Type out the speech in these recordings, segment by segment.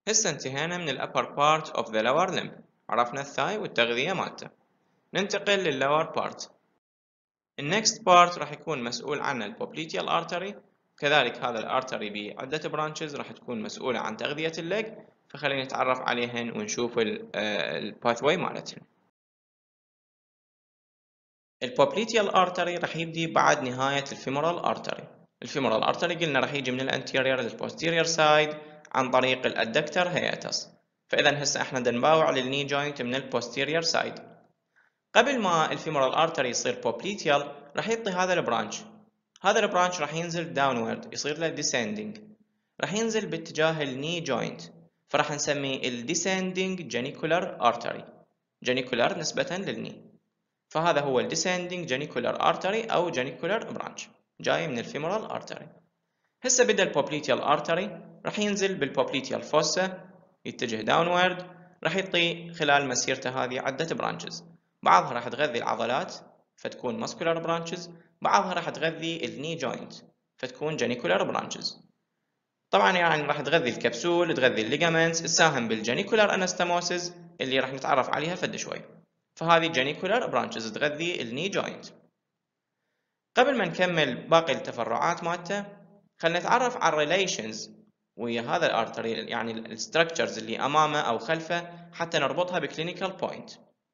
هسه انتهينا من ال upper part of the lower limb. عرفنا الثاي والتغذية مالته. ننتقل لل lower part. ال next part راح يكون مسؤول عنه ال popliteal artery. كذلك هذا ال artery بعدة branches راح تكون مسؤولة عن تغذية الليج. فخلينا نتعرف عليهن ونشوف ال pathway مالتهن. ال popliteal artery راح يبدي بعد نهاية ال femoral artery. ال femoral artery قلنا راح يجي من ال anterior لل posterior side عن طريق ال adductor hiatus. فإذا هسه احنا نباوع للني جوينت من ال posterior side. قبل ما ال femoral artery يصير popliteal راح يعطي هذا البرانش. هذا البرانش راح ينزل downward يصير له descending. راح ينزل باتجاه الني جوينت. فراح نسميه ال descending genicular artery. genicular نسبة للني. فهذا هو ال descending genicular artery أو genicular branch جاي من ال femoral artery. هسه بدأ ال popliteal artery راح ينزل بال popliteal fossa يتجه downward. راح يعطي خلال مسيرته هذه عدة branches. بعضها راح تغذي العضلات فتكون muscular branches. بعضها راح تغذي ال knee joint فتكون genicular branches. طبعا يعني راح تغذي الكبسول تغذي الليجامنتس تساهم بالجينيكولار انستموسيس اللي راح نتعرف عليها فد شوي. فهذه جينيكولار برانشز تغذي الني جوينت. قبل ما نكمل باقي التفرعات مالته خلينا نتعرف على الريليشنز ويا هذا الارتري يعني الستركتشرز اللي امامه او خلفه حتى نربطها بكلينيكال بوينت.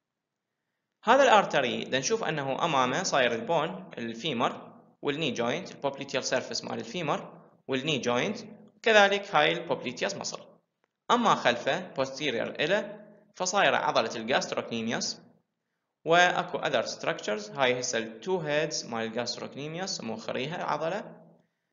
هذا الارتري نشوف انه امامه صاير البون الفيمر والني جوينت البوبليتيال سيرفيس مال الفيمر والني جوينت كذلك هاي البوبليتياس مصل. اما خلفه posterior إله فصايره عضله الجاستروكنيميوس واكو other structures. هاي هسه ال two heads مال الجاستروكنيميوس موخريها عضله.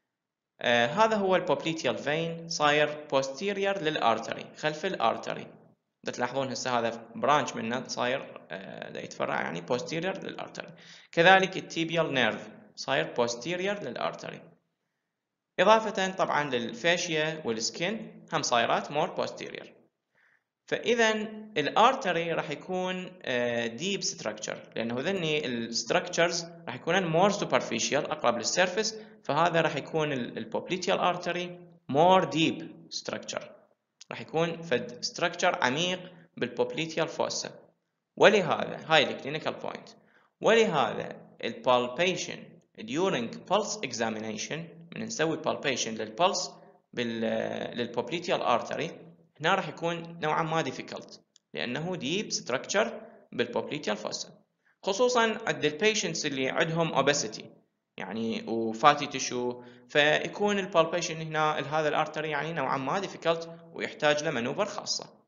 هذا هو البوبليتيال فين صاير posterior للارتري خلف الارتري. تلاحظون هسه هذا برانش منه صاير يتفرع يعني posterior للارتري. كذلك التيبيال نيرف صاير posterior للارتري. إضافة طبعا للفاشيا والسكين هم صايرات more posterior. فإذا الارتري راح يكون deep structure لأنه ذني الستركتشرز راح يكونن more superficial أقرب للسيرفس. فهذا راح يكون البوبليتيال artery more deep structure راح يكون فد structure عميق بالبوبليتيال fossa. ولهذا هاي الكلينيكال بوينت. ولهذا البالبيشن during pulse examination من نسوي palpation للبلس للبوبليتيال artery هنا راح يكون نوعا ما difficult لأنه deep structure بالبوبليتيال fossa. خصوصا عند البيشنتس اللي عندهم obesity يعني وفاتي تشو فيكون البالبيشن هنا لهذا الارتري يعني نوعا ما difficult ويحتاج له منوفر خاصة.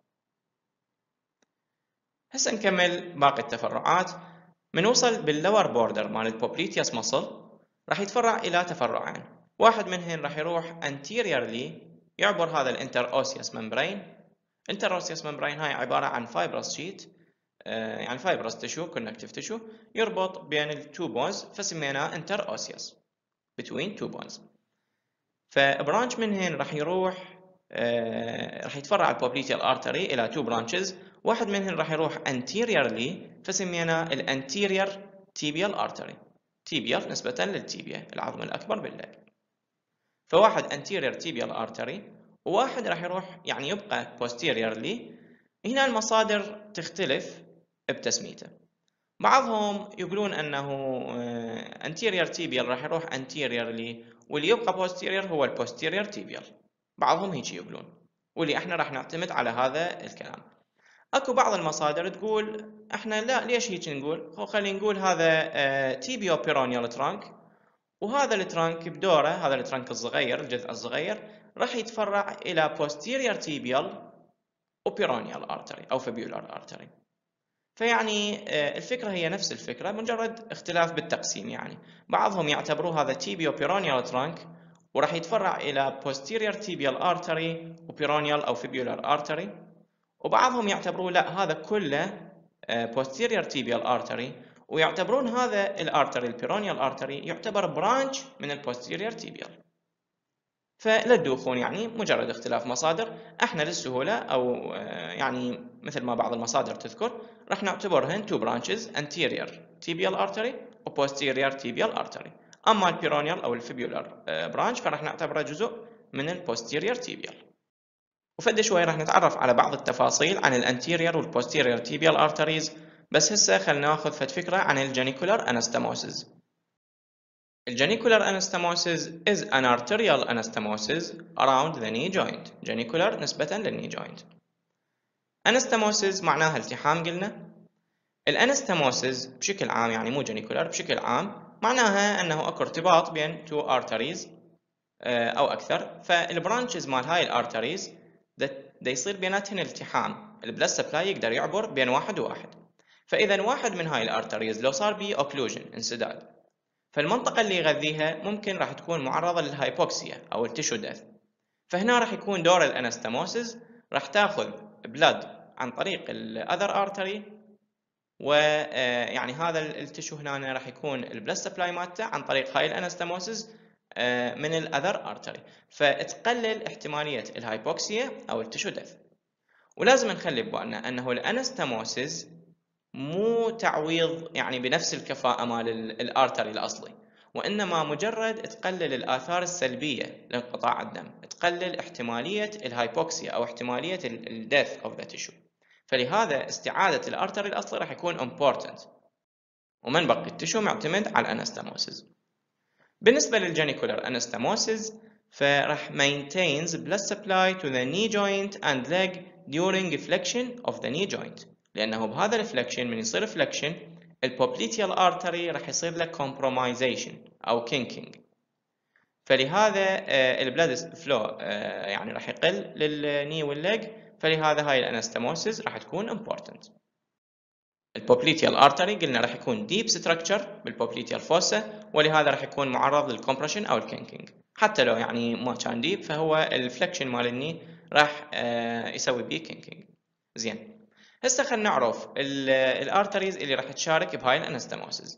هسه نكمل باقي التفرعات. منوصل باللور بوردر مال البوبليتياس مصل راح يتفرع إلى تفرعين. واحد منهن راح يروح anteriorly يعبر هذا الانتر اوسيوس ممبرين. انتر اوسيوس ممبرين هاي عبارة عن فايبرس شيت يعني فايبرس تشو كونكتيف تشو يربط بين التو بونز فسميناه انتر اوسيوس between two bones. فبرانش منهن راح يروح راح يتفرع البوبليتيال ارتري الى تو برانشز. واحد منهن راح يروح anteriorly فسميناه الانتيريور تيبيال ارتري. تيبيال نسبة للتيبيا العظم الأكبر بالليج. فواحد anterior tibial artery وواحد راح يروح يعني يبقى posteriorly. هنا المصادر تختلف بتسميته. بعضهم يقولون أنه anterior tibial راح يروح anteriorly واللي يبقى posterior هو ال posterior tibial. بعضهم هيك يقولون واللي احنا راح نعتمد على هذا الكلام. اكو بعض المصادر تقول احنا لا ليش هيك نقول خلينا نقول هذا تيبيو بيرونيال ترانك وهذا الترانك بدوره هذا الترانك الصغير الجذع الصغير راح يتفرع الى posterior tibial وبيرونيال artery او fibular artery. فيعني الفكرة هي نفس الفكرة مجرد اختلاف بالتقسيم. يعني بعضهم يعتبروه هذا تيبيو بيرونيال ترانك وراح يتفرع الى posterior tibial artery وبيرونيال او fibular artery. وبعضهم يعتبروه لا هذا كله posterior tibial artery ويعتبرون هذا الارتري البيرونيال ارتري يعتبر برانش من البوستيريور تيبيال. فلا تدوخون يعني مجرد اختلاف مصادر. احنا للسهوله او يعني مثل ما بعض المصادر تذكر راح نعتبرهن تو برانشز anterior tibial artery و posterior tibial artery. اما البيرونيال او الفيبيولار برانش فراح نعتبره جزء من البوستيريور تيبيال. وفد شوي راح نتعرف على بعض التفاصيل عن الانتيريور والبوستيريور تيبيال ارتريز. بس هسه خلينا ناخذ فد فكرة عن الجينيكولار انستموسيس. الجينيكولار anastomosis is an arterial anastomosis around the knee joint. جينيكولار نسبة للني joint. anastomosis معناها التحام قلنا. الانستموسيس بشكل عام يعني مو جينيكولار، بشكل عام معناها انه اكو ارتباط بين تو ارتريز او اكثر، فالبرانشز مال هاي الارتريز دا يصير بيناتهن التحام، البلد سبلاي يقدر يعبر بين واحد وواحد. فاذا واحد من هاي الارتريز لو صار بيه اوكلوجن انسداد، فالمنطقة اللي يغذيها ممكن راح تكون معرضة للهايبوكسيا أو التشو ديث. فهنا راح يكون دور الانستموسيس، راح تاخذ بلاد عن طريق الأذر أرتري، ويعني هذا التشو هنا راح يكون البلد سبلاي مالته عن طريق هاي الانستموسيس من الأذر أرتري، فتقلل احتمالية الهايبوكسيا أو التشو ديث. ولازم نخلي ببالنا أنه الانستموسيس مو تعويض يعني بنفس الكفاءة مال الارتري الأصلي، وإنما مجرد تقلل الآثار السلبية لانقطاع الدم، تقلل احتمالية الهايبوكسيا أو احتمالية الديث of the tissue. فلهذا استعادة الارتري الأصلي راح يكون important، ومن بقي التشو معتمد على الانستموسيس. بالنسبة للجينيكولار انستموسيس فراح maintains blood supply to the knee joint and leg during flexion of the knee joint، لأنه بهذا الفلكشن من يصير فلكشن البوبليتيال ارتري راح يصير له compromisation أو kinking، فلهذا البلاد فلو يعني راح يقل للني والليج، فلهذا هاي الانستموسيس راح تكون important. البوبليتيال ارتري قلنا راح يكون ديب ستراكشر بالبوبليتيال فوسا، ولهذا راح يكون معرض للكمبريشن او الكينكينج، حتى لو يعني ما كان ديب فهو الفلكشن مال الني راح يسوي بيه كينكينج. زين، هسه خلينا نعرف الارتريز اللي راح تشارك بهاي الانستموسيس.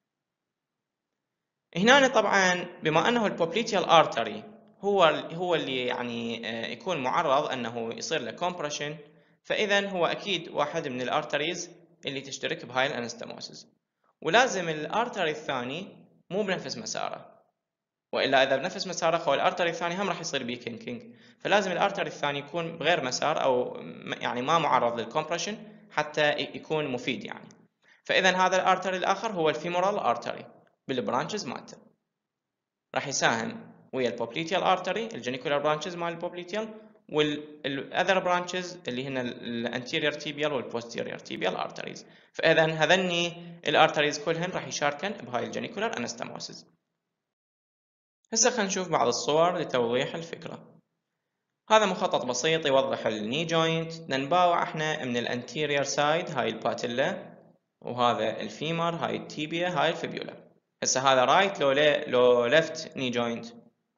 هنا طبعا بما انه البوبليتيال ارتري هو اللي يعني يكون معرض انه يصير له كومبريشن، فاذا هو اكيد واحد من الارتريز اللي تشترك بهاي الانستموسيس. ولازم الارتري الثاني مو بنفس مساره، والا اذا بنفس مساره هو الارتري الثاني هم راح يصير بيه كينكينج، فلازم الارتري الثاني يكون بغير مسار او يعني ما معرض للكومبريشن حتى يكون مفيد يعني. فاذا هذا الارتري الاخر هو الفيمورال ارتري بالبرانشز مالته، راح يساهم ويا البوبليتيال ارتري الجينيكولار برانشز مال البوبليتيال، والاذر برانشز اللي هن الانتيريور تيبيال والبوستيريور تيبيال ارتريز. فاذا هذني الارتريز كلهن راح يشاركن بهاي الجينيكولار انستموسيس. هسه خلينا نشوف بعض الصور لتوضيح الفكرة. هذا مخطط بسيط يوضح الني جوينت. نباوع احنا من الانتيريور سايد هاي الباتيلا، وهذا الفيمر هاي التيبيا هاي الفيبيولا. هسه هذا رايت لو ليفت ني جوينت؟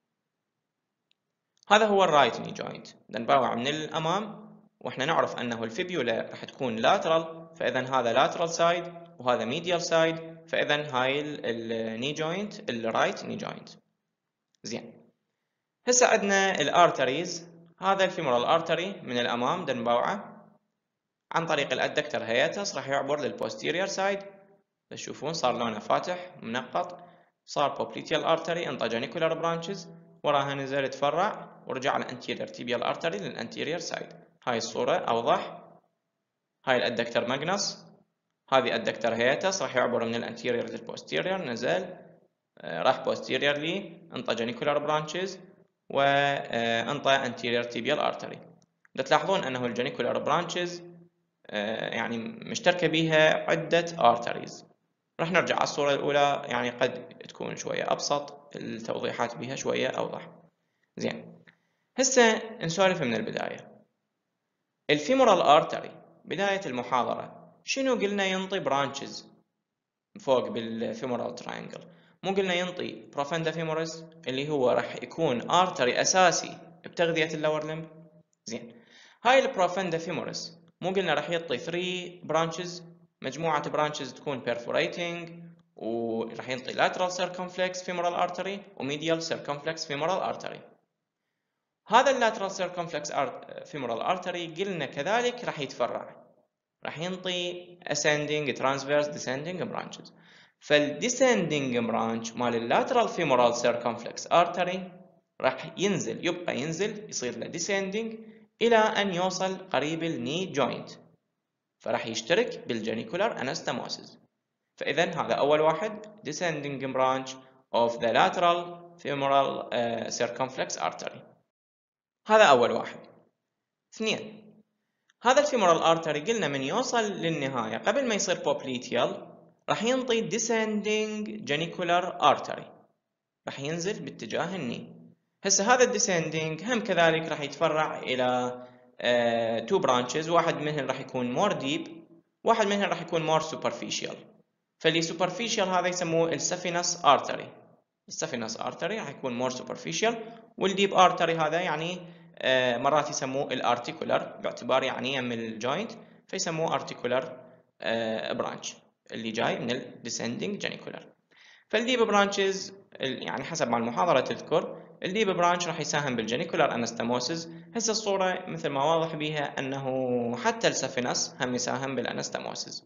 هذا هو الرايت ني جوينت. نباوع من الامام واحنا نعرف انه الفيبيولا راح تكون لاترال، فاذا هذا لاترال سايد وهذا ميديال سايد، فاذا هاي الني جوينت الرايت ني جوينت. زين، هسه عندنا الارتريز. هذا الفيمورال ارتري من الامام نباوعه عن طريق الادكتر هياتس، راح يعبر للبوستيريور سايد. تشوفون صار لونه فاتح منقط، صار بوبليتيال ارتري انطى جينيكولار برانشز، وراها نزل تفرع ورجع على انتيريور تيبيال ارتري للانتيريور سايد. هاي الصورة اوضح. هاي الادكتر ماجنس، هذه الادكتر هياتس راح يعبر من الانتيريور للبوستيريور، نزل راح بوستيريورلي انطى جينيكولار برانشز وانطى انتيريور تيبيال ارتري. تلاحظون انه الجينيكولار برانشز يعني مشتركة بها عدة ارتريز. راح نرجع على الصورة الأولى، يعني قد تكون شوية أبسط، التوضيحات بها شوية أوضح. زين، هسه نسولف من البداية. الفيمورال ارتري بداية المحاضرة شنو قلنا؟ ينطي برانشز فوق بالفيمورال تراينجل. مو قلنا ينطي بروفندا فيمورس اللي هو راح يكون ارتري أساسي بتغذية اللور لمب. زين، هاي البروفندا فيمورس مو قلنا راح يعطي 3 برانشز، مجموعة برانشز تكون perforating، وراح ينطي lateral circumflex femoral artery وميديال circumflex femoral artery. هذا اللاترال circumflex femoral artery قلنا كذلك راح يتفرع، راح ينطي ascending transverse descending branches. فالديسندنج برانش مال اللاترال femoral circumflex artery راح ينزل، يبقى ينزل، يصير له descending إلى أن يوصل قريب الني جوينت، فراح يشترك بالجينيكولار أنستموسيس. فإذا هذا أول واحد descending branch of the lateral femoral circumflex artery. هذا أول واحد. اثنين، هذا الفيمورال ارتري قلنا من يوصل للنهاية قبل ما يصير بوبليتيال راح ينطي descending genicular artery، راح ينزل باتجاه الني. هسه هذا الديسندنج هم كذلك راح يتفرع إلى two branches، واحد منهم راح يكون more deep، واحد منهم راح يكون more superficial. فاللي superficial هذا يسموه السفينس artery، السفينس artery راح يكون more superficial، والديب artery هذا يعني مرات يسموه الارتيكولر باعتبار يعني يم الجوينت، فيسموه ارتيكولر برانش اللي جاي من الديسندنج جينيكولر. فالديب برانشز يعني حسب ما المحاضرة تذكر الديب برانش راح يساهم بالجينيكولار انستموسيس. هسه الصورة مثل ما واضح بيها انه حتى السفينس هم يساهم بالانستموسيس.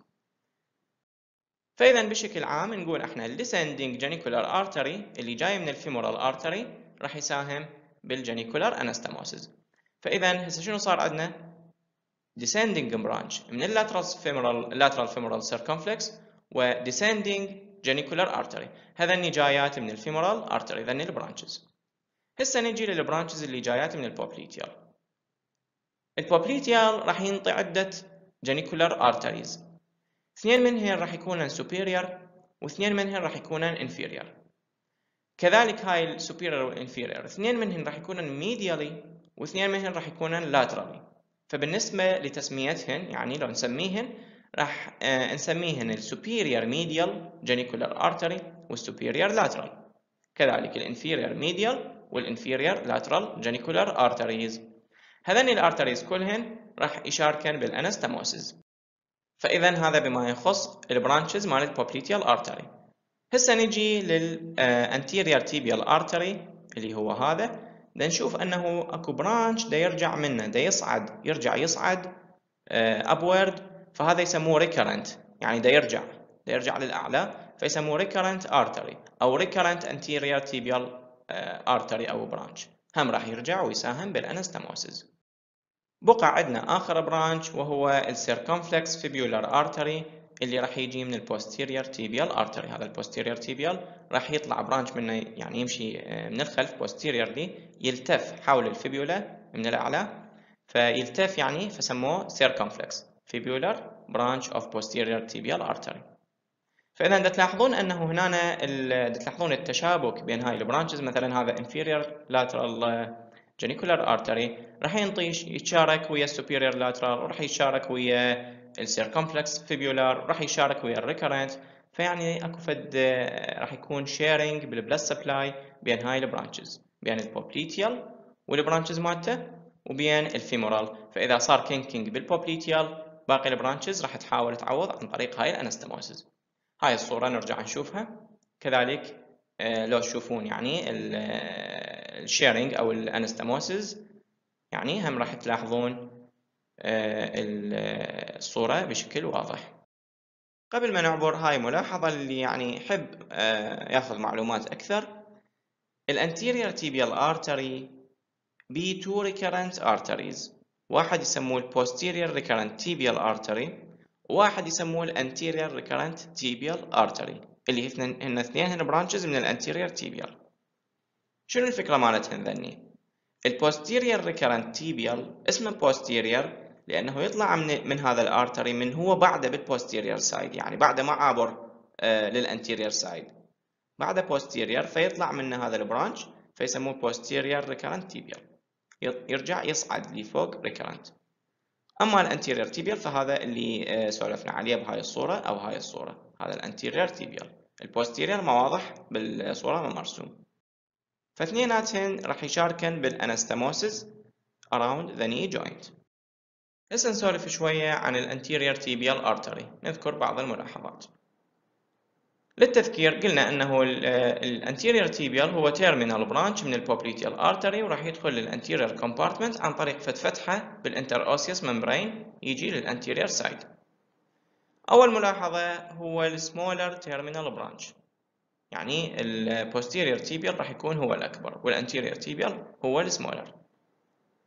فاذا بشكل عام نقول احنا الديسندنج جينيكولار ارتري اللي جاي من الفيمورال ارتري راح يساهم بالجينيكولار انستموسيس. فاذا هسه شنو صار عندنا؟ descending branch من lateral femoral circumflex و descending genicular artery، هذني جايات من الفيمورال artery، ذني البرانشز. هسه نجي للبرانشز اللي جايات من البوبليتيال. البوبليتيال راح ينطي عدة genicular arteries، اثنين منهن راح يكونن superior واثنين منهن راح يكونن inferior. كذلك هاي السوبيريور والانفيريور اثنين منهن راح يكونن medially واثنين منهن راح يكونن laterally. فبالنسبة لتسميتهن يعني لو نسميهن راح نسميهن السوبيريور ميديال جينيكولار ارتري والسوبيريور لاترال، كذلك الانفيريور ميديال والانفيريور لاترال جينيكولار ارتريز. هذين الارتريز كلهن راح يشاركن بالانستموسيس. فاذا هذا بما يخص البرانشز مال البوبليتيال ارتري. هسه نجي للانتيريور تيبيال ارتري اللي هو هذا، نشوف انه اكو برانش دا يرجع منه دا يصعد يصعد upward، فهذا يسموه recurrent، يعني دا يرجع للاعلى، فيسموه recurrent artery او recurrent anterior tibial artery او برانش، هم راح يرجع ويساهم بالانستموسيس. بقى عندنا اخر برانش وهو السيركمفلكس فيبيولار ارتري اللي راح يجي من البوستيريور تيبيال ارتري. هذا البوستيريور تيبيال راح يطلع برانش منه يعني يمشي من الخلف posteriorly يلتف حول الفيبيولا من الاعلى، فيلتف يعني فسموه circumflex fibular branch of posterior tibial artery. فاذا تلاحظون انه هنا تلاحظون التشابك بين هاي البرانشز. مثلا هذا inferior lateral genicular artery راح يتشارك ويا superior lateral، وراح يتشارك ويا الcircumflex fibular، راح يشارك ويا الrecurrent. فيعني اكو فد راح يكون sharing بالبلد سبلاي بين هاي البرانشز، بين البوبليتيال والبرانشز مالته وبين الفيمورال. فاذا صار كينكينج بالبوبليتيال باقي البرانشز راح تحاول تعوض عن طريق هاي الانستموسيس. هاي الصورة نرجع نشوفها كذلك. لو تشوفون يعني الشيرنج او الانستموسيس يعني هم راح تلاحظون الصورة بشكل واضح. قبل ما نعبر هاي ملاحظة اللي يعني يحب ياخذ معلومات اكثر. الانتيريور تيبيال ارتري بي تو recurrent arteries، واحد يسموه البوستيريور recurrent tibial artery وواحد يسموه الانتيريور recurrent tibial artery اللي هن اثنين برانشز من الانتيريور تيبيال. شنو الفكرة مالتهن ذني؟ البوستيريور recurrent tibial اسمه posterior لأنه يطلع من هذا الارتري من هو بعده بالبوستيريور سايد، يعني بعده ما عابر للانتيريور سايد، بعده posterior، فيطلع منه هذا البرانش فيسموه posterior recurrent tibial، يرجع يصعد لفوق recurrent. أما الانتيريور تيبيال فهذا اللي سولفنا عليه بهاي الصورة أو هاي الصورة، هذا الانتيريور تيبيال. البوستيريور ما واضح بالصورة ما مرسوم. فاثنيناتهن راح يشاركن بالانستموسيس around the knee joint. هسه نسولف شوية عن الانتيريور تيبيال ارتري، نذكر بعض الملاحظات. للتذكير قلنا انه الانتيريور تيبيال هو تيرمينال برانش من البوبليتيال ارتري، وراح يدخل للانتيريور كومبارتمنت عن طريق فتحة بالانتر اوسيوس ممبرين يجي للانتيريور سايد. اول ملاحظة هو السمولر تيرمينال برانش، يعني البوستيريور تيبيال راح يكون هو الاكبر والانتيريور تيبيال هو السمولر.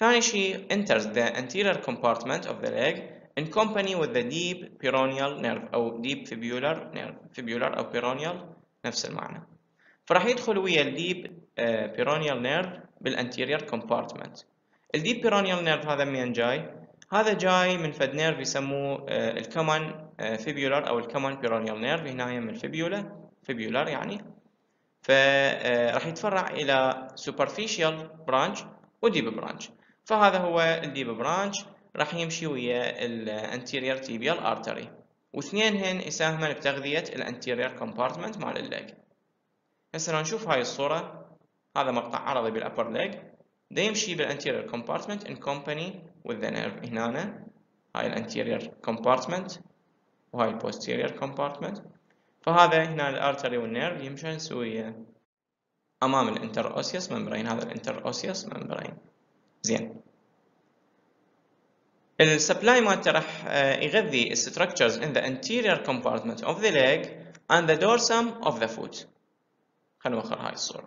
ثاني شيء enters the anterior compartment of the leg in company with the deep peroneal nerve أو deep fibular nerve. fibular أو peroneal نفس المعنى. فراح يدخل ويا الديب peroneal nerve بالانتيريور compartment. الديب peroneal nerve هذا منين جاي؟ هذا جاي من فد نيرف يسموه الكومن فيبيولار أو الكومن peroneal nerve. هنا من الفيبيولا فيبيولار يعني. فراح يتفرع إلى superficial branch وديب branch. فهذا هو الديب branch راح يمشي ويا الانتيريور tibial artery، واثنينهن يساهمن بتغذية الانتيريور compartment مال الليج. هسه نشوف هاي الصورة. هذا مقطع عرضي بالأبر ليج دا يمشي بالانتيريور compartment in company with the nerve. هنا هاي الانتيريور compartment وهاي البوستيريور compartment. فهذا هنا الارتري والنيرف يمشون سويا أمام الانتر أوسيوس ممبرين. هذا الانتر أوسيوس ممبرين. زين. السبلاي مالته راح يغذي structures in the anterior compartment of the leg and the dorsum of the foot. خلينا نوخر هاي الصورة.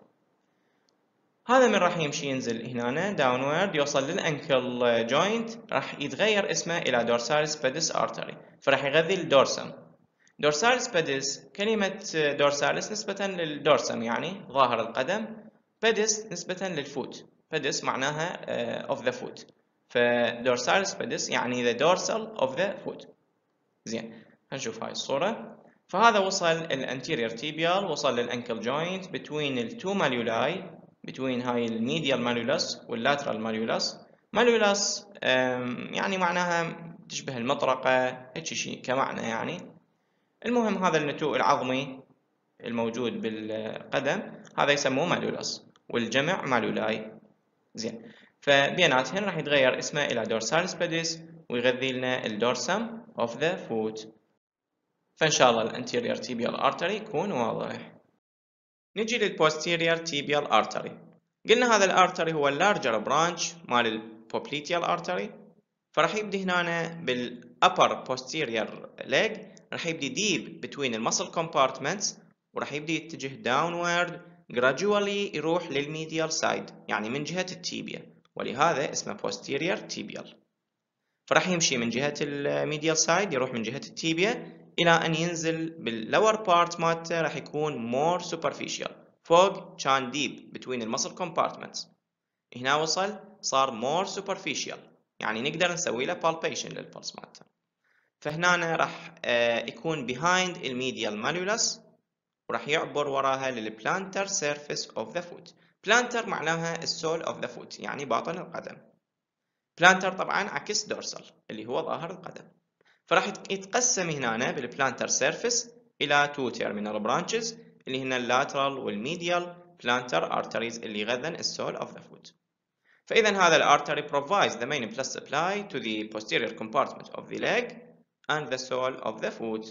هذا من راح يمشي ينزل هنا downward يوصل للأنكل joint، راح يتغير اسمه إلى dorsalis pedis artery، فراح يغذي الدورسم. dorsalis pedis كلمة dorsalis نسبة للدورسم يعني ظاهر القدم، pedis نسبة للفوت. pedis معناها of the foot، فdorsalis pedis يعني the dorsal of the foot. زين، هنشوف هاي الصورة. فهذا وصل الانتيريور tibial، وصل للأنكل joint between التو malleoli، between هاي الميديال malleolus واللاترال malleolus. malleolus يعني معناها تشبه المطرقة، هيك شيء كمعنى يعني. المهم هذا النتوء العظمي الموجود بالقدم هذا يسموه malleolus، والجمع malleoli. زين، فبيناتهن راح يتغير اسمه إلى dorsalis pedis ويغذي لنا الدورسم of the foot. فإن شاء الله الانتيريور tibial artery يكون واضح. نجي للبوستيريور tibial artery. قلنا هذا الارتري هو اللارجر برانش مال البوبليتيال artery، فراح يبدي هنا بالupper posterior leg، راح يبدي deep between المسل compartments، وراح يبدي يتجه downward gradually يروح للميديال side يعني من جهة التيبيا، ولهذا اسمه posterior tibial. فراح يمشي من جهة الميديال سايد يروح من جهة التيبيا إلى أن ينزل باللور بارت مالته، راح يكون more superficial فوق كان deep between المسل compartments. هنا وصل صار more superficial يعني نقدر نسوي له palpation للبلس مالته. فهنا راح يكون behind الميديال malleolus وراح يعبر وراها للplantar surface of the foot. plantar معناها السول of the foot يعني باطن القدم. plantar طبعا عكس dorsal اللي هو ظاهر القدم. فراح يتقسم هنا بالplantar surface إلى two terminal branches اللي هن اللاترال والميديال plantar arteries اللي يغذن السول of the foot. فإذا هذا الارتري provides the main blood supply to the posterior compartment of the leg and the sole of the foot.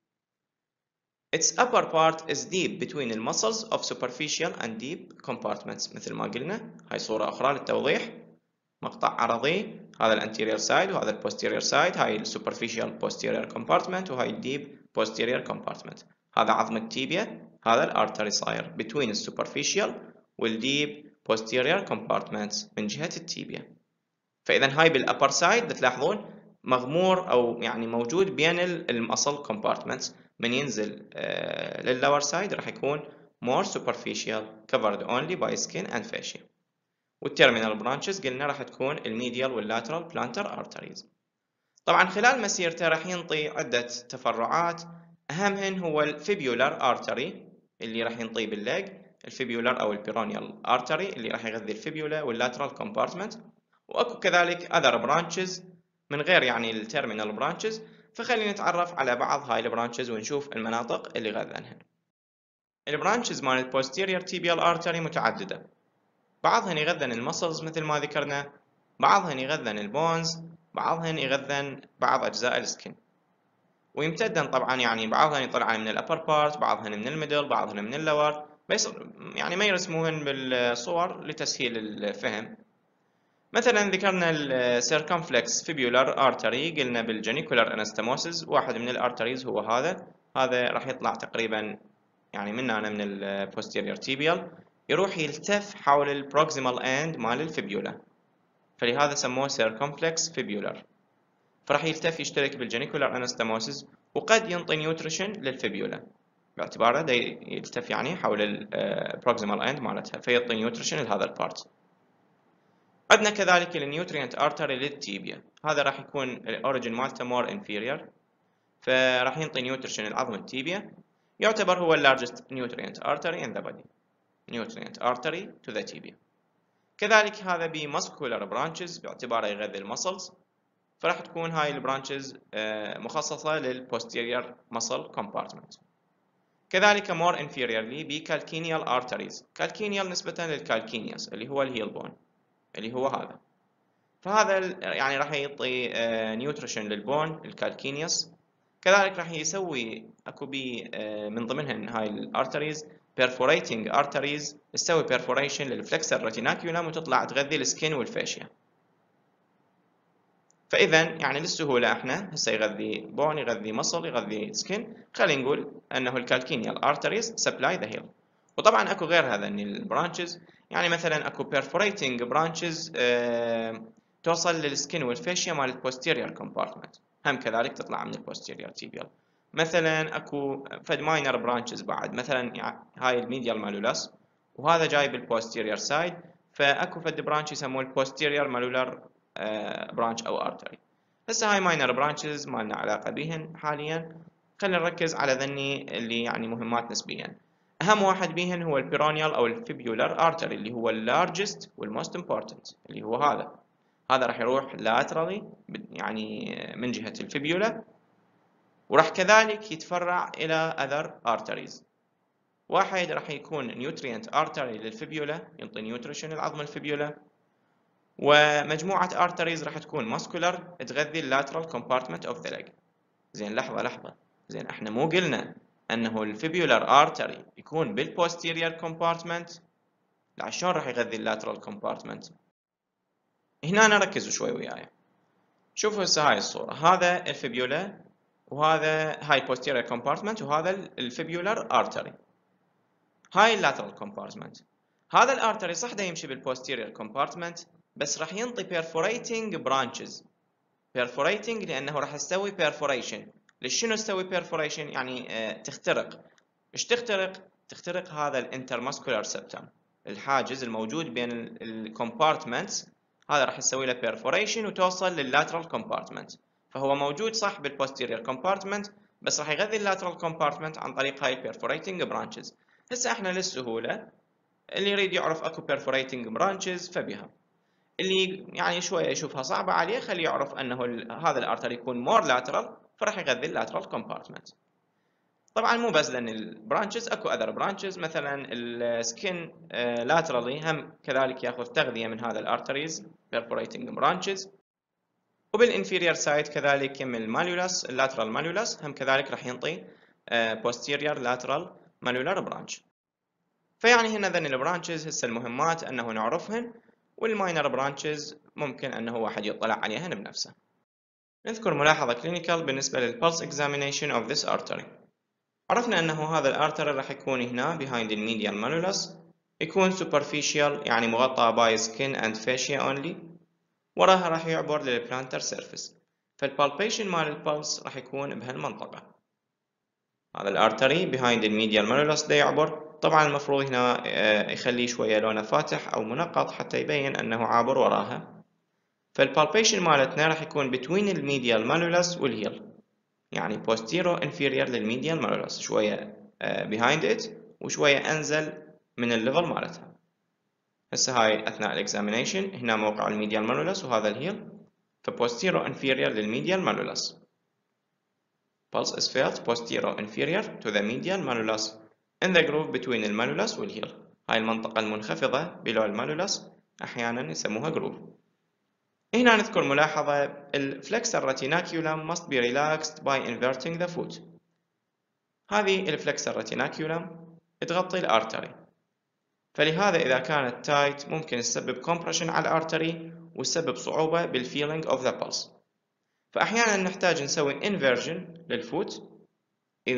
Its upper part is deep between the muscles of superficial and deep compartments. مثل ما قلنا هاي صورة أخرى للتوضيح. مقطع عرضي، هذا الانتيريور سايد وهذا البوستيريور سايد، هاي السوبرفيشال بوستيريور كومبارتمنت وهاي الديب بوستيريور كومبارتمنت. هذا عظم التيبيا، هذا الارتري صاير between السوبرفيشال والديب بوستيريور كومبارتمنتس من جهة التيبيا. فإذا هاي بالأبر سايد تلاحظون مغمور أو يعني موجود بين المسل كومبارتمنتس. من ينزل لللور سايد راح يكون more superficial covered only by skin and fascia. والتيرمينال برانشز قلنا راح تكون الميديال واللاترال بلانتر ارتريز. طبعا خلال مسيرته راح ينطي عدة تفرعات، أهمهن هو الفيبيولار ارتري اللي راح ينطي بالليج، الفيبيولار أو البيرونيال ارتري اللي راح يغذي الفيبيولا واللاترال كومبارتمنت، وأكو كذلك other branches من غير يعني التيرمينال برانشز. فخلينا نتعرف على بعض هاي البرانشز ونشوف المناطق اللي غذنهن. البرانشز مال البوستيريور تيبيال ارتري متعددة، بعضهن يغذن المسلز مثل ما ذكرنا، بعضهن يغذن البونز، بعضهن يغذن بعض أجزاء السكن، ويمتدن طبعا يعني بعضهن يطلعن من الأبر بارت، بعضهن من الميدل، بعضهن من اللور، بس يعني ما يرسموهن بالصور لتسهيل الفهم. مثلا ذكرنا السيركمفلكس فيبيولار ارتري، قلنا بالجينيكولار انستموسيس واحد من الارتريز هو هذا راح يطلع تقريبا يعني من هنا من البوستيريور تيبيال، يروح يلتف حول البروكسيمال اند مال الفيبيولا. فلهذا سموه circumflex fibular. فراح يلتف يشترك بالجينيكولار انستموسيس وقد ينطي نيوتريشن للفيبيولا باعتباره دا يلتف يعني حول البروكسيمال اند مالتها فيعطي نيوتريشن لهذا البارت. عندنا كذلك النيوترينت ارتري للتيبيا، هذا راح يكون الاوريجن مالته مور انفيريور فراح ينطي نيوتريشن لعظم التيبيا، يعتبر هو اللارجست نيوترينت ارتري in the body. نيوترينت ارتري to the tibia. كذلك هذا بماسكولار برانشز باعتباره يغذي المسلز، فراح تكون هاي البرانشز مخصصة للبوستيريور muscle compartment. كذلك more inferiorly بكالكينيال arteries، كالكينيال نسبة للكالكينيوس اللي هو الهيل بون اللي هو هذا، فهذا يعني راح يعطي نيوتريشن للبون الكالكينيوس. كذلك راح يسوي اكو بي من ضمنهن هاي الارتريز perforating arteries تسوي perforation للفلكسر ريتيناكيولم وتطلع تغذي السكين والفاشيا. فاذا يعني للسهوله احنا هسه يغذي بون يغذي مصل يغذي سكين، خلينا نقول انه الكالكينيال arteries supply the heel. وطبعا اكو غير هذا ان البرانشز يعني مثلا اكو perforating branches توصل للسكين والفاشيا مال البوستيريور كومبارتمنت، هم كذلك تطلع من البوستيريور تيبيال. مثلا اكو فد ماينر برانشز بعد، مثلا يعني هاي الميديال مالولاس وهذا جاي بالبوستيريور سايد، فاكو فد برانش يسموه البوستيريور مالولار برانش او ارتري. هسه هاي ماينر برانشز ما لنا علاقه بهن حاليا، خلينا نركز على ذني اللي يعني مهمات نسبيا. اهم واحد بيهن هو البيرونيال او الفيبيولار ارتري اللي هو اللارجست والموست امبورتنت اللي هو هذا راح يروح laterally يعني من جهة الفيبيولا، وراح كذلك يتفرع إلى other arteries. واحد راح يكون nutrient artery للفيبيولا ينطي نيوتريشن لعظم الفيبيولا، ومجموعة arteries راح تكون muscular تغذي lateral compartment of the leg. زين لحظة زين احنا مو قلنا انه الفيبيولار artery يكون بالposterior compartment؟ لا شلون راح يغذي lateral compartment؟ هنا نركز شوي وياي. شوفوا هسه هاي الصورة، هذا الفيبيولا وهذا هاي posterior compartment وهذا الفيبيولار artery. هاي اللاترال compartment. هذا الارتري صح دا يمشي بالposterior compartment بس راح ينطي perforating branches. perforating لأنه راح تسوي perforation. ليش شنو تسوي perforation؟ يعني تخترق. ايش تخترق؟ تخترق هذا الانترماسكولار septum، الحاجز الموجود بين الكومبارتمنتس، هذا راح يسوي له perforation وتوصل لللاترال compartment. فهو موجود صح بالposterior compartment بس راح يغذي اللاترال compartment عن طريق هاي perforating branches. هسه احنا للسهولة اللي يريد يعرف اكو perforating branches فبها، اللي يعني شوية يشوفها صعبة عليه خليه يعرف انه هذا الارتر يكون more lateral فراح يغذي اللاترال compartment. طبعا مو بس لان البرانشز اكو اذر برانشز، مثلا السكن laterally هم كذلك ياخذ تغذية من هذا الارتريز perforating branches، وبالانفيريور سايد كذلك يم الماليولاس اللاترال ماليولاس هم كذلك راح ينطي posterior lateral mallular branch. فيعني هنا ذن البرانشز هسه المهمات انه نعرفهن، والماينر برانشز ممكن انه واحد يطلع عليهن بنفسه. نذكر ملاحظة كلينيكال بالنسبة للبلس examination of this artery. عرفنا انه هذا الارتري راح يكون هنا behind the medial malleolus، يكون superficial يعني مغطى by skin and fascia only، وراها راح يعبر للبلانتر سيرفيس، فالبالبيشن مال البلس راح يكون بهالمنطقة. هذا الارتري behind the medial malleolus دا يعبر، طبعا المفروض هنا يخليه شوية لونه فاتح او منقط حتى يبين انه عابر وراها. فالبالبيشن مالتنا راح يكون between الميديال malleolus والهيل، يعني posterior inferior للميديال malleolus، شوية behind it وشوية انزل من الليفل مالتها. هسه هاي اثناء الاكزامينيشن هنا موقع الميديال malleolus وهذا الهيل، فposterior inferior للميديال malleolus. Pulse is felt posterior inferior to the medial malleolus in the groove between المالولس والهيل. هاي المنطقة المنخفضة below المالولس أحيانا يسموها groove. هنا نذكر ملاحظة، الفلكسر retinaculum must be relaxed by inverting the foot. هذه الفلكسر retinaculum تغطي الارتري، فلهذا إذا كانت تايت ممكن تسبب compression على الارتري وتسبب صعوبة بالفيلينج of the pulse. فأحيانا نحتاج نسوي inversion للفوت،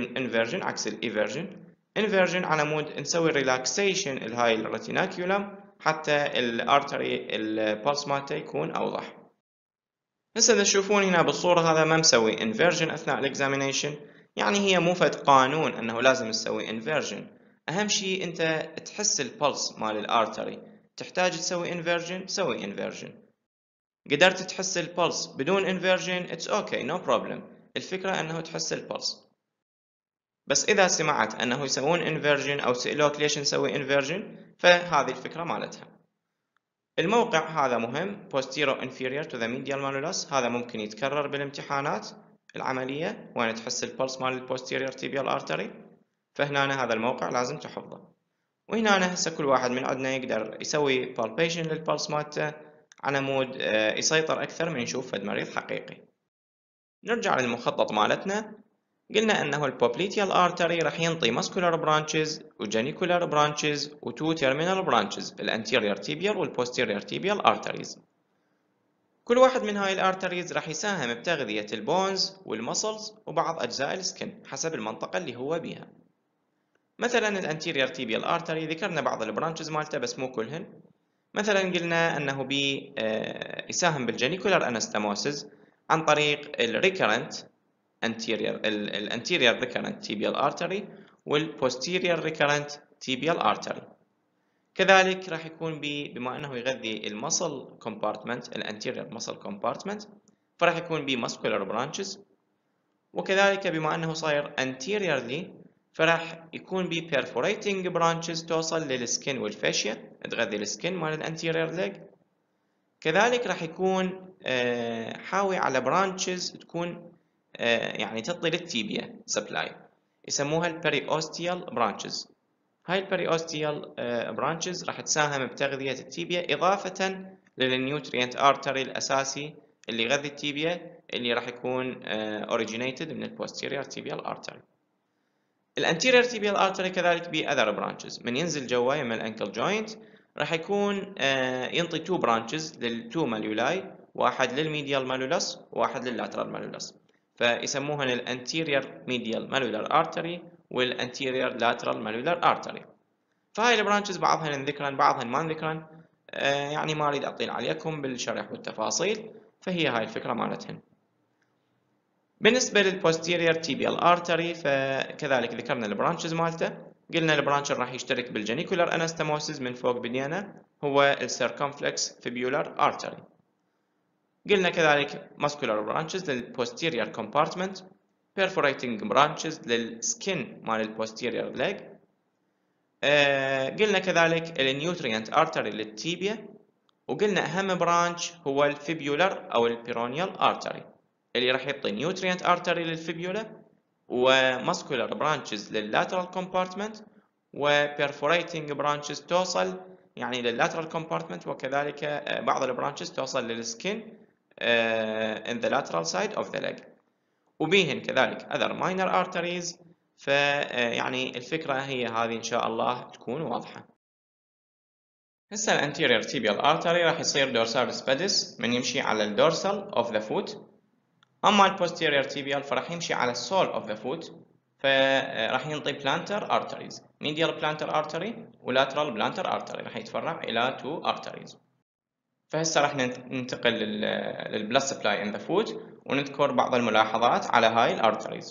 inversion عكس الإيفرجن، inversion على مود نسوي relaxation لهاي الريتيناكيولم حتى الارتري البلس مالته يكون اوضح. هسه اذا تشوفون هنا بالصورة هذا ما مسوي انفيرجن اثناء الاكزامينيشن، يعني هي مو فد قانون انه لازم تسوي انفيرجن، اهم شيء انت تحس البلس مال الارتري، تحتاج تسوي انفيرجن سوي انفيرجن، قدرت تحس البلس بدون انفيرجن اتس اوكي نو بروبلم، الفكرة انه تحس البلس. بس اذا سمعت انه يسوون انفيرجن او سألوك ليش نسوي انفيرجن فهذه الفكرة مالتها. الموقع هذا مهم posterior inferior to the medial malleolus، هذا ممكن يتكرر بالامتحانات العملية وين تحس البلس مال posterior tibial artery، فهنا هذا الموقع لازم تحفظه. وهنا هسه كل واحد من عندنا يقدر يسوي palpation للبلس مالته على مود يسيطر أكثر من يشوف فد مريض حقيقي. نرجع للمخطط مالتنا، قلنا أنه البوبليتيال artery راح ينطي muscular branches وجانيكولار branches و2 terminal branches الانتيريور tibial والposterior tibial arteries. كل واحد من هاي الارتريز راح يساهم بتغذية البونز والمسلز وبعض أجزاء السكن حسب المنطقة اللي هو بيها. مثلا الانتيريور tibial artery ذكرنا بعض البرانشز مالته بس مو كلهن. مثلا قلنا أنه يساهم بالجانيكولار انستموسز عن طريق الريكرنت anterior recurrent tibial artery والposterior recurrent tibial artery. كذلك راح يكون بما أنه يغذي المسل compartment الانتيريور muscle compartment فراح يكون muscular branches، وكذلك بما أنه صاير anteriorly فراح يكون perforating branches توصل للسكن والفاشيا تغذي السكن مال الانتيريور leg. كذلك راح يكون حاوي على branches تكون يعني تعطي للتيبيا سبلاي، يسموها البريوستيال برانشز. هاي البريوستيال برانشز راح تساهم بتغذية التيبيا إضافة للنيوترينت ارتري الأساسي اللي يغذي التيبيا اللي راح يكون originated من البوستيريور تيبيال ارتري. الانتيريور تيبيال ارتري كذلك بي other برانشز، من ينزل جوا يم الانكل جوينت راح يكون ينطي 2 برانشز لل2 ماليولاي، واحد للميديال مالولس وواحد لللاترال مالولس، فيسموهن الانتيريور ميديال مالولار ارتري والانتيريور لاترال مالولار ارتري. فهاي البرانشز بعضهن ذكرن بعضهن ما ذكرن، يعني ما اريد اطيل عليكم بالشرح والتفاصيل، فهي هاي الفكرة مالتهن. بالنسبة للبوستيريور تيبيال ارتري فكذلك ذكرنا البرانشز مالته، قلنا البرانش راح يشترك بالجانيكولار انستموسز من فوق بدينا هو السيركمفلكس فيبيولار ارتري. قلنا كذلك muscular branches للposterior compartment، perforating branches للسكن مال البوستيريور leg. قلنا كذلك النيوترينت ارتري للتيبيا، وقلنا اهم برانش هو الفيبيولار او البيرونيال ارتري اللي راح يعطي نيوترينت ارتري للفيبيولا وماسكولار برانشز لللاترال كومبارتمنت وبرفوريتنج برانشز توصل يعني لللاترال كومبارتمنت، وكذلك بعض البرانشز توصل للسكن in the lateral side of the leg، وبيهن كذلك other minor arteries. فيعني الفكرة هي هذه إن شاء الله تكون واضحة. هسه الانتيريور tibial artery راح يصير dorsal pedis من يمشي على الدورسال of the foot، أما البوستيريور tibial فراح يمشي على السول of the foot، فراح ينطي plantar arteries medial plantar artery ولاترال plantar artery راح يتفرع إلى 2 arteries. فهسه راح ننتقل للبلاد سبلاي in the foot ونذكر بعض الملاحظات على هاي الارتريز.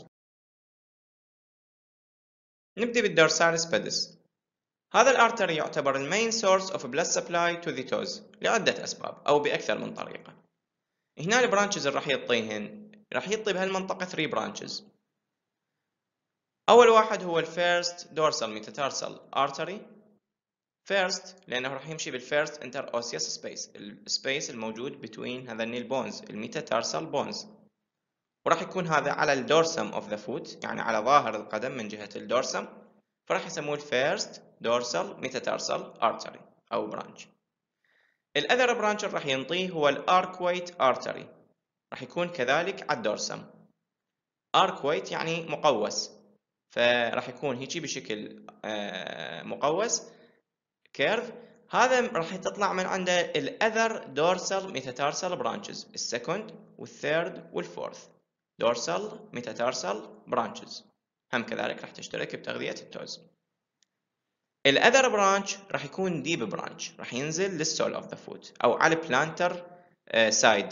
نبدأ بالدورساليس بيدس. هذا الارتري يعتبر المين سورس اوف blood supply to the toes لعدة أسباب أو بأكثر من طريقة. هنا البرانشز اللي راح يعطيهن راح يعطي بهالمنطقة 3 برانشز. أول واحد هو الفيرست دورسال ميتاتارسال artery. فيرست لأنه راح يمشي بالفيرست انتر اوسيوس سبيس، السبيس الموجود بين هذين البونز الميتاتارسال بونز، وراح يكون هذا على الدورسم اوف ذا فوت يعني على ظاهر القدم من جهة الدورسم، فراح يسموه الفيرست دورسال ميتاتارسال artery أو برانش. الأذر برانش راح ينطيه هو الاركويت artery، راح يكون كذلك على الدورسم. arcuate يعني مقوس، فراح يكون هيجي بشكل مقوس كيرف. هذا راح تطلع من عنده الاذر دورسال ميتاتارسال برانشز، السكند والثيرد والفورث دورسال ميتاتارسال برانشز هم كذلك راح تشترك بتغذية التوز. الاذر برانش راح يكون ديب برانش، راح ينزل للسول اوف ذا فوت او على البلانتر سايد،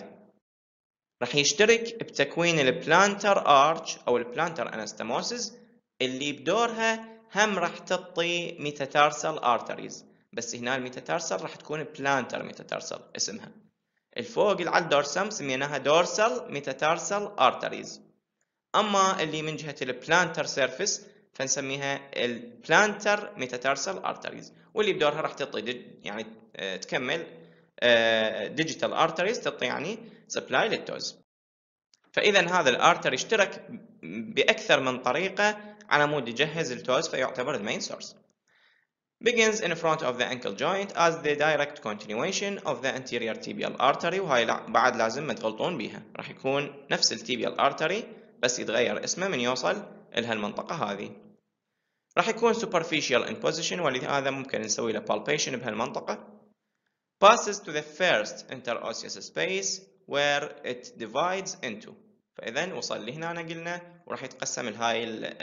راح يشترك بتكوين البلانتر ارش او البلانتر انستموسز اللي بدورها هم راح تعطي ميتاتارسال ارتريز، بس هنا الميتاتارسال راح تكون بلانتر ميتاتارسال اسمها. الفوق اللي على الدورسم سميناها دورسال ميتاتارسال ارتريز، اما اللي من جهه البلانتر سيرفيس فنسميها البلانتر ميتاتارسال ارتريز، واللي بدورها راح تعطي يعني تكمل ديجيتال ارتريز تعطي يعني سبلاي للتوز. فاذا هذا الارتري اشترك باكثر من طريقه على مود يجهز التوز، فيعتبر المين سورس. begins in front of the ankle joint as the direct continuation of the anterior tibial artery، وهاي بعد لازم ما تغلطون بيها، راح يكون نفس التيبيال artery بس يتغير اسمه من يوصل إلى هالمنطقة هذه. راح يكون superficial in position، ولهذا ممكن نسوي له palpation بهالمنطقة. passes to the first interosseous space where it divides into، فإذا وصل لهنا قلنا وراح يتقسم لهاي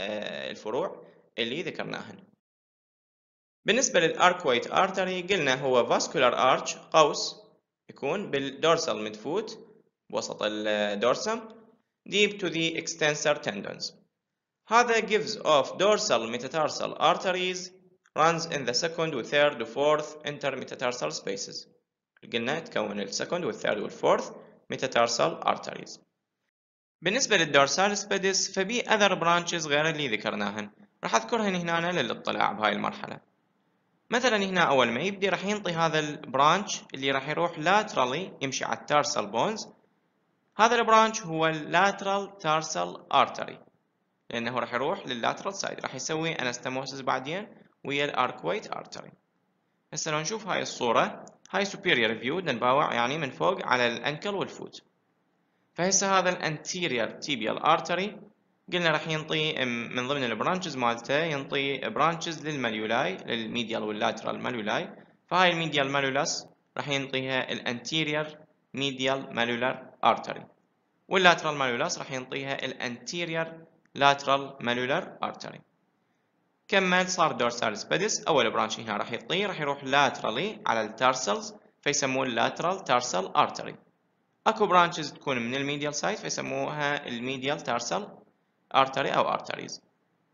الفروع اللي ذكرناهن. بالنسبة للأركويت أرتري قلنا هو vascular arch قوس يكون بالدورسال ميدفوت بوسط الدورسم deep to the extensor tendons. هذا gives off dorsal metatarsal arteries runs in the second والثird والfourth intermetatarsal spaces. قلنا تكون السكند والثird والfourth metatarsal arteries. بالنسبة للدورسال سبيدس فبي other branches غير اللي ذكرناهن، راح أذكرهن هنا للاطلاع بهاي المرحلة. مثلا هنا أول ما يبدي راح ينطي هذا البرانش اللي راح يروح laterally يمشي على التارسال بونز. هذا البرانش هو اللاترال تارسال ارتري، لأنه راح يروح لللاترال سايد، راح يسوي انستموسس بعدين ويا الاركويت ارتري. هسه لو نشوف هاي الصورة، هاي superior view نباوع يعني من فوق على الانكل والفوت. فهسه هذا الانتيريور تيبيال ارتري قلنا راح ينطي من ضمن البرانشز مالته ينطي برانشز للماليولاي، للميديال واللاترال ماليولاي. فهاي الميديال ماليولاس راح ينطيها الانتيريور ميديال ماليولار ارتري، واللاترال ماليولاس راح ينطيها الانتيريور لاترال ماليولار ارتري. كمل صار دورسال سبيدس، اول برانش هنا راح يطير راح يروح لاترالي على التارسلز فيسموه اللاترال تارسل ارتري. اكو برانشز تكون من الميديال سايد فيسموها الميديال تارسل ارتري او ارتريز.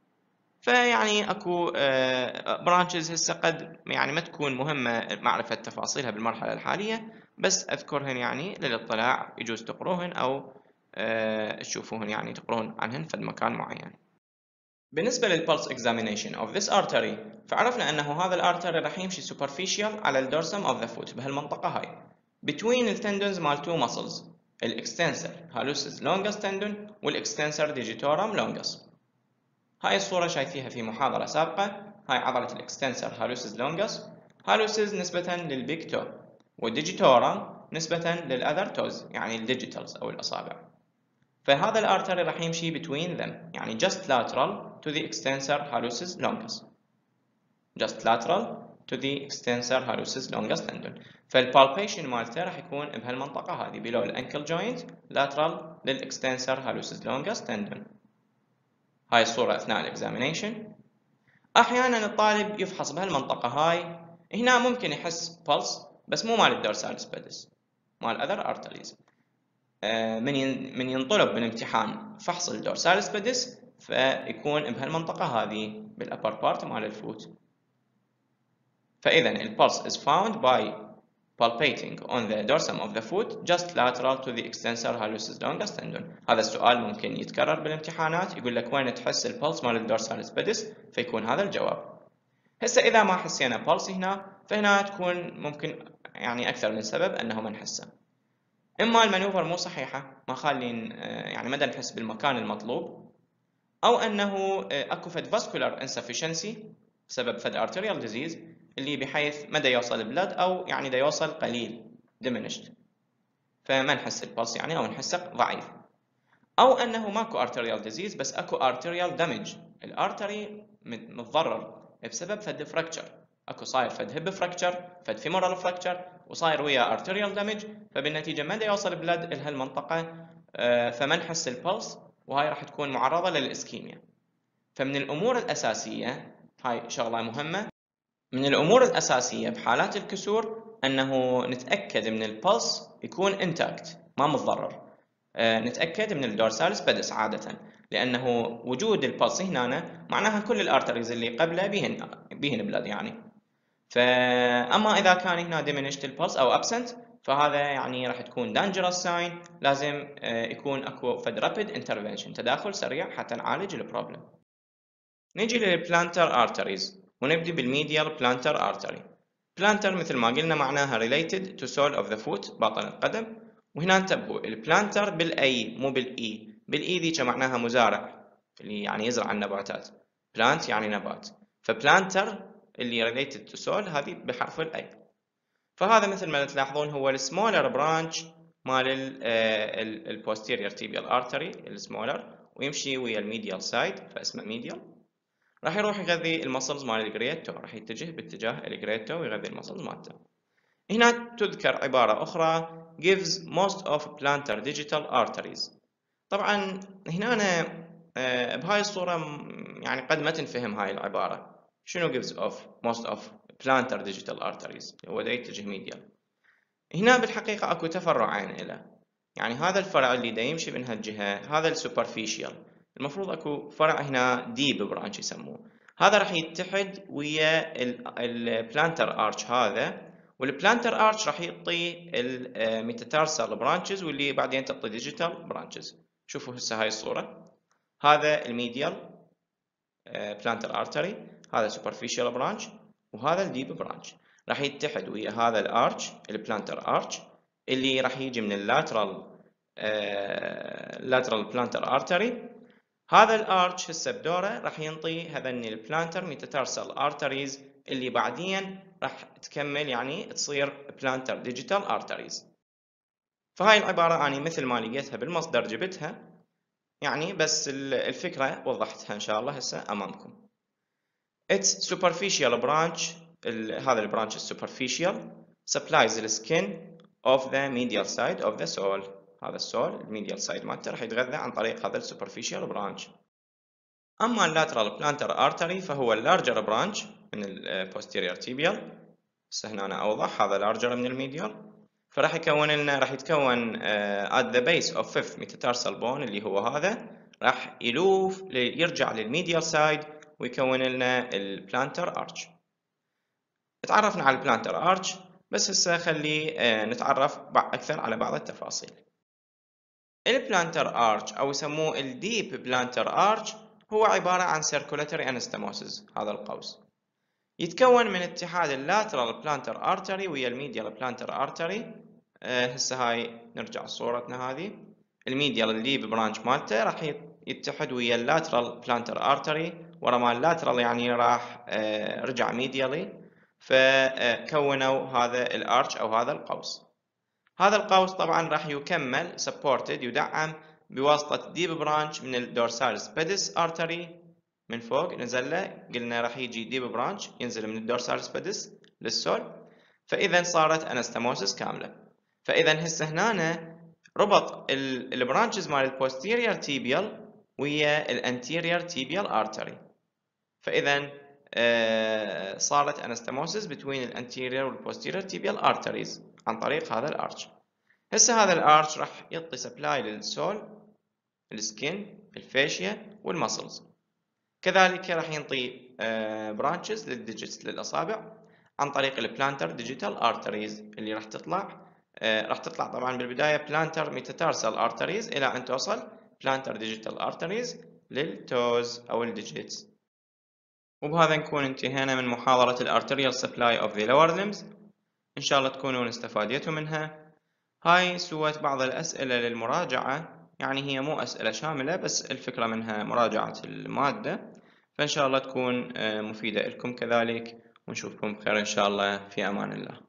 فيعني اكو برانشز هسه قد يعني ما تكون مهمه معرفه تفاصيلها بالمرحله الحاليه، بس اذكرهن يعني للاطلاع، يجوز تقروهن او تشوفوهن يعني تقرون عنهن في مكان معين. بالنسبه للبلس examination of this artery فعرفنا انه هذا الارتري راح يمشي superficial على الدورسم of the foot بهالمنطقه هاي between التندونز مال two muscles، الاكستنسر هالوسس لونجس تندون والاكستنسر ديجيتورم لونجس. هاي الصورة شايفيها في محاضرة سابقة. هاي عضلة الاكستنسر هالوسس لونجس، هالوسس نسبة للبيج تو، والديجيتورم نسبة للأذر توز يعني الديجيتالز أو الأصابع. فهذا الارتري راح يمشي between them يعني just lateral to the extensor hallucis longus، just lateral to the extensor hallucis longus tendon. فالبالبيشن مالته راح يكون بهالمنطقة هذه below الانكل joint lateral للاكستنسر hallucis longus tendon. هاي الصورة أثناء الإكزامينيشن. أحيانا الطالب يفحص بهالمنطقة هاي، هنا ممكن يحس بلس بس مو مال الدورسال سبيدس، مال أذر أرتريز. من ينطلب بالامتحان فحص الدورسال سبيدس فيكون بهالمنطقة هذه بالأبر بارت مال الفوت. فإذا البلس is found by palpating on the dorsum of the foot just lateral to the extensor hallucis longus tendon. هذا السؤال ممكن يتكرر بالامتحانات، يقول لك وين تحس البلس مال الدورسال سبيدس، فيكون هذا الجواب. هسه إذا ما حسينا بلس هنا فهنا تكون ممكن يعني أكثر من سبب أنه ما نحسه. إما المانوفر مو صحيحة ما خالين يعني ما نحس بالمكان المطلوب، أو أنه أكو فد vascular insufficiency بسبب فد arterial disease اللي بحيث ما دا يوصل بلد أو يعني دا يوصل قليل diminished، فما نحس البلس يعني أو نحسه ضعيف. أو أنه ماكو arterial disease بس أكو arterial damage، الارتري متضرر بسبب فد fracture، أكو صاير فد hip fracture فد femoral fracture وصاير ويا arterial damage، فبالنتيجة ما دا يوصل بلد لهالمنطقة فما نحس البلس، وهاي راح تكون معرضة للإسكيميا. فمن الأمور الأساسية هاي شغلة مهمة من الأمور الأساسية بحالات الكسور أنه نتأكد من البلس يكون انتاكت ما متضرر. نتأكد من الدورسالس بدس عادة، لأنه وجود البلس هنا معناها كل الارتريز اللي قبله بيهن بلد يعني. فأما إذا كان هنا diminished البلس أو absent فهذا يعني راح تكون dangerous sign، لازم يكون أكو فد rapid intervention، تداخل سريع حتى نعالج البروبلم. نيجي للبلانتر arteries ونبدي بالميديال بلانتر artery. بلانتر مثل ما قلنا معناها related to sole of the foot، باطن القدم. وهنا انتبهوا البلانتر بالاي مو بالاي، بالاي ذيك معناها مزارع اللي يعني يزرع النباتات، plant يعني نبات، فبلانتر اللي related to sole هذه بحرف الاي. فهذا مثل ما تلاحظون هو السمولر برانش مال البوستيريور تيبيال ارتري السمولر، ويمشي ويا الميديال سايد فاسمه ميديال. راح يروح يغذي المسلز مال الجريتو، راح يتجه باتجاه الجريتو ويغذي المسلز مالته. هنا تذكر عبارة أخرى gives most of plantar digital arteries. طبعا هنا أنا بهاي الصورة يعني قد ما تنفهم هاي العبارة. شنو gives of most of plantar digital arteries؟ هو دا يتجه ميديال. هنا بالحقيقة أكو تفرعين إله، يعني هذا الفرع اللي دا يمشي من هالجهة هذا السوبرفيشيال، المفروض أكو فرع هنا ديب برانش يسموه، هذا راح يتحد ويا البلانتر ارش هذا، والبلانتر ارش راح يعطي الميتاتارسال برانشز واللي بعدين تعطي ديجيتال برانشز. شوفوا هسه هاي الصورة، هذا الميديال بلانتر ارتري، هذا سوبرفيشيال برانش، وهذا الديب برانش راح يتحد ويا هذا الارش البلانتر ارش اللي راح يجي من اللاترال بلانتر ارتري. هذا الارش هسه بدوره راح ينطي هذني البلانتر ميتاتارسال ارتريز اللي بعدين راح تكمل يعني تصير بلانتر ديجيتال ارتريز. فهاي العبارة أنا مثل ما لقيتها بالمصدر جبتها يعني، بس الفكرة وضحتها إن شاء الله هسه أمامكم. Its superficial branch هذا البرانش السوبرفيشيال supplies the skin of the medial side of the sole. هذا السول الميديال سايد مالته راح يتغذى عن طريق هذا السوبرفيشيال برانش. أما اللاترال بلانتر ارتري فهو اللارجر برانش من البوستيريور تيبيال. هسه هنا أنا أوضح هذا لارجر من الميديال، فراح يكون لنا راح يتكون at the base of fifth metatarsal bone اللي هو هذا، راح يلوف يرجع للميديال سايد ويكون لنا البلانتر ارش. تعرفنا على البلانتر ارش، بس هسه خلي نتعرف أكثر على بعض التفاصيل. البلانتر ارش أو يسموه الديب بلانتر ارش هو عبارة عن circulatory anastomosis. هذا القوس يتكون من اتحاد اللاترال بلانتر ارتري ويا الميديال بلانتر ارتري. هسه هاي نرجع صورتنا هذه، الميديال الديب برانش مالته راح يتحد ويا اللاترال بلانتر ارتري، ورا مال اللاترال يعني راح رجع ميديالي، فكونوا هذا الارش او هذا القوس. هذا القوس طبعا راح يكمل supported يدعم بواسطة ديب برانش من الدورسالس بدس ارتري من فوق نزل له، قلنا راح يجي ديب برانش ينزل من الدورسالس بدس للسول، فإذا صارت انستموسس كاملة. فإذا هسه هنا ربط البرانشز مال البوستيريور تيبيال ويا الانتيريور تيبيال ارتري، فإذا صارت انستموسس بين الانتيريور والبوستيريور تيبيال ارتريز عن طريق هذا الارش. هسه هذا الارش راح يعطي سبلاي للسول، السكين، الفاشيا والمسلز، كذلك راح ينطي برانشز للديجيتس للأصابع عن طريق البلانتر ديجيتال ارتريز اللي راح تطلع طبعا بالبداية بلانتر ميتاتارسال ارتريز إلى أن توصل بلانتر ديجيتال ارتريز للتوز أو الديجيتس. وبهذا نكون انتهينا من محاضرة الارتريال سبلاي اوف ذا lower limbs. إن شاء الله تكونون استفاديتوا منها. هاي سوت بعض الأسئلة للمراجعة، يعني هي مو أسئلة شاملة بس الفكرة منها مراجعة المادة، فإن شاء الله تكون مفيدة لكم كذلك، ونشوفكم بخير إن شاء الله، في أمان الله.